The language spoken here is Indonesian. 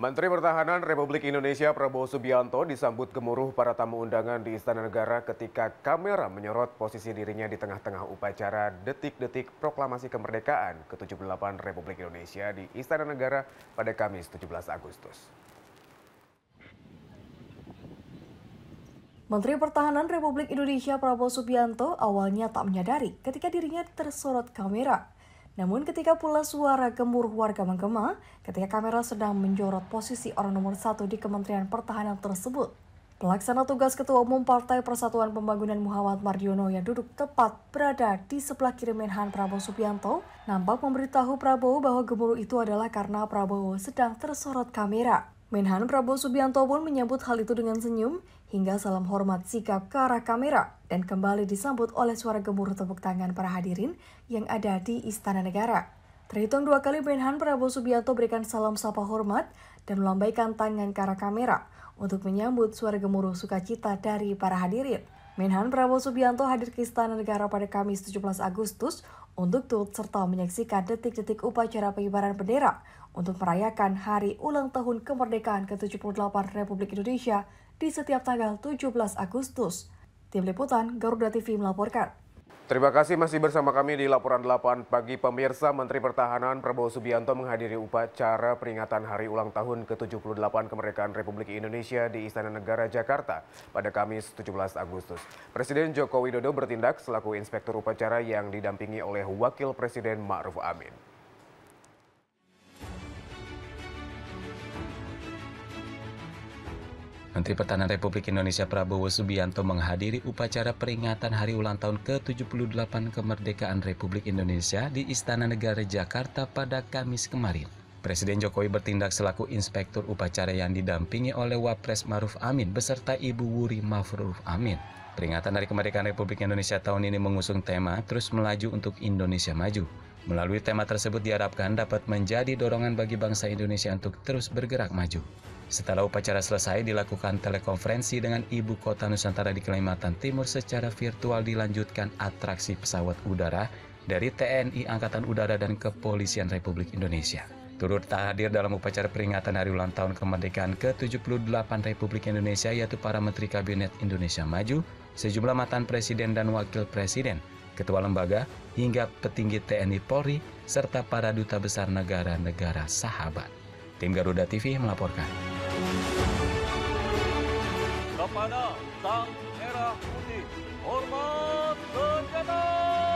Menteri Pertahanan Republik Indonesia Prabowo Subianto disambut gemuruh para tamu undangan di Istana Negara ketika kamera menyorot posisi dirinya di tengah-tengah upacara detik-detik proklamasi kemerdekaan ke-78 Republik Indonesia di Istana Negara pada Kamis 17 Agustus. Menteri Pertahanan Republik Indonesia Prabowo Subianto awalnya tak menyadari ketika dirinya tersorot kamera. Namun ketika pula suara gemuruh warga menggema ketika kamera sedang menyorot posisi orang nomor 1 di Kementerian Pertahanan tersebut. Pelaksana tugas Ketua Umum Partai Persatuan Pembangunan Muhammad Mardiono yang duduk tepat berada di sebelah kiri Menhan Prabowo Subianto nampak memberitahu Prabowo bahwa gemuruh itu adalah karena Prabowo sedang tersorot kamera. Menhan Prabowo Subianto pun menyambut hal itu dengan senyum hingga salam hormat sikap ke arah kamera dan kembali disambut oleh suara gemuruh tepuk tangan para hadirin yang ada di Istana Negara. Terhitung 2 kali Menhan Prabowo Subianto berikan salam sapa hormat dan melambaikan tangan ke arah kamera untuk menyambut suara gemuruh sukacita dari para hadirin. Menhan Prabowo Subianto hadir ke Istana Negara pada Kamis 17 Agustus untuk turut serta menyaksikan detik-detik upacara pengibaran bendera untuk merayakan Hari Ulang Tahun Kemerdekaan ke-78 Republik Indonesia di setiap tanggal 17 Agustus. Tim Liputan Garuda TV melaporkan. Terima kasih masih bersama kami di Laporan 8 Pagi Pemirsa. Menteri Pertahanan Prabowo Subianto menghadiri upacara peringatan Hari Ulang Tahun ke-78 Kemerdekaan Republik Indonesia di Istana Negara Jakarta pada Kamis 17 Agustus. Presiden Joko Widodo bertindak selaku inspektur upacara yang didampingi oleh Wakil Presiden Ma'ruf Amin. Menteri Pertahanan Republik Indonesia Prabowo Subianto menghadiri upacara peringatan Hari Ulang Tahun ke-78 Kemerdekaan Republik Indonesia di Istana Negara Jakarta pada Kamis kemarin. Presiden Jokowi bertindak selaku inspektur upacara yang didampingi oleh Wapres Ma'ruf Amin beserta Ibu Wuri Ma'ruf Amin. Peringatan Hari Kemerdekaan Republik Indonesia tahun ini mengusung tema Terus Melaju untuk Indonesia Maju. Melalui tema tersebut diharapkan dapat menjadi dorongan bagi bangsa Indonesia untuk terus bergerak maju. Setelah upacara selesai, dilakukan telekonferensi dengan Ibu Kota Nusantara di Kalimantan Timur secara virtual dilanjutkan atraksi pesawat udara dari TNI Angkatan Udara dan Kepolisian Republik Indonesia. Turut hadir dalam upacara peringatan Hari Ulang Tahun Kemerdekaan ke-78 Republik Indonesia yaitu para Menteri Kabinet Indonesia Maju, sejumlah mantan Presiden dan Wakil Presiden, Ketua Lembaga, hingga petinggi TNI Polri, serta para duta besar negara-negara sahabat. Tim Garuda TV melaporkan. Kepada Sang Merah Putih, hormat senjata!